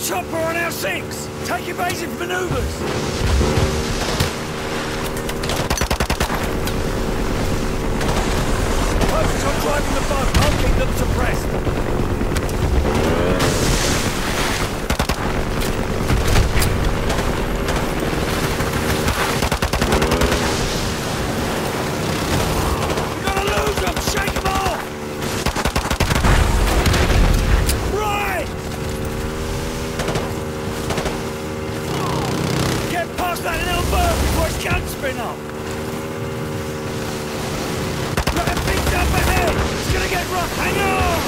chopper on our six! Take evasive maneuvers! Focus on driving the boat. I'll keep them suppressed. We're gonna lose them! Shake them off! Right! Get past that little bird before his guns spin up! Up ahead! It's gonna get rough! Hang on!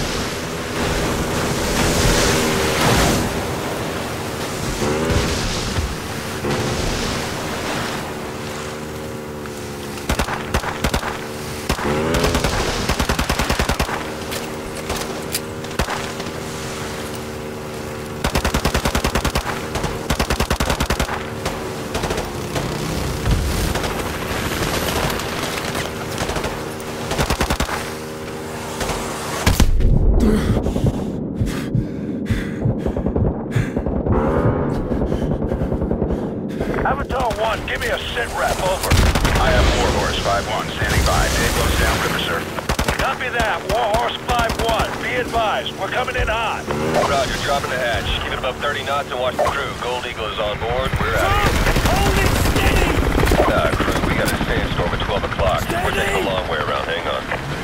Avatar 1, give me a sit rep, over. I have Warhorse 5-1, standing by. Tables downriver, sir. Copy that, Warhorse 5-1. Be advised, we're coming in hot. Roger, dropping the hatch. Keep it above 30 knots and watch the crew. Gold Eagle is on board. We're out of here. Hold it steady! Crew, we got a sandstorm at 12 o'clock. We're taking a long way around. Hang on.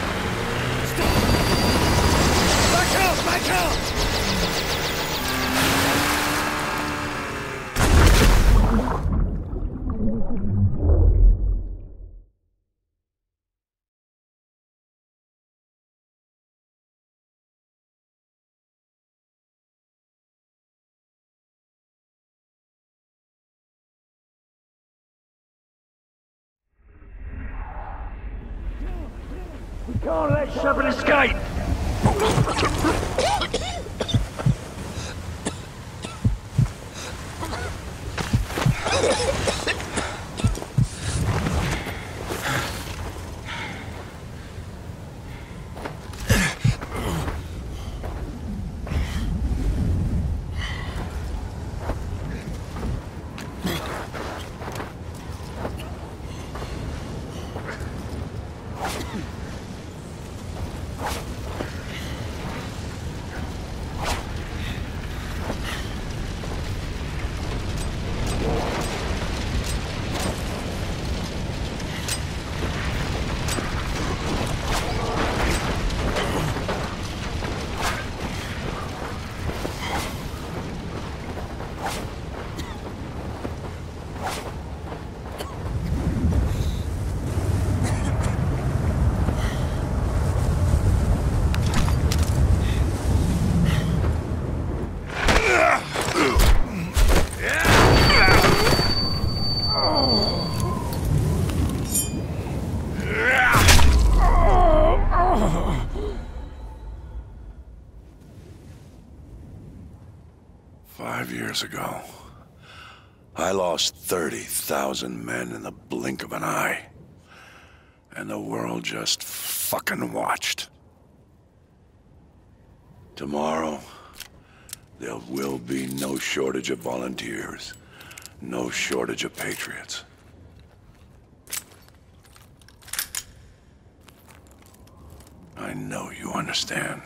Back out! Back out! 'Can't let Shepard escape! Years ago, I lost 30,000 men in the blink of an eye. And the world just fucking watched. Tomorrow, there will be no shortage of volunteers, no shortage of patriots. I know you understand.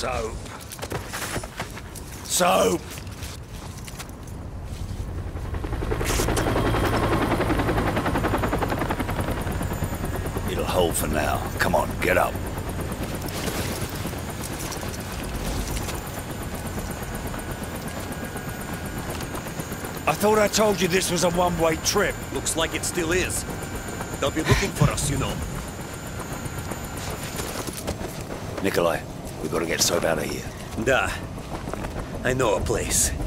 Soap. Soap! It'll hold for now. Come on, get up. I thought I told you this was a one-way trip. Looks like it still is. They'll be looking for us, you know. Nikolai, we've got to get Soap out of here. Da. I know a place.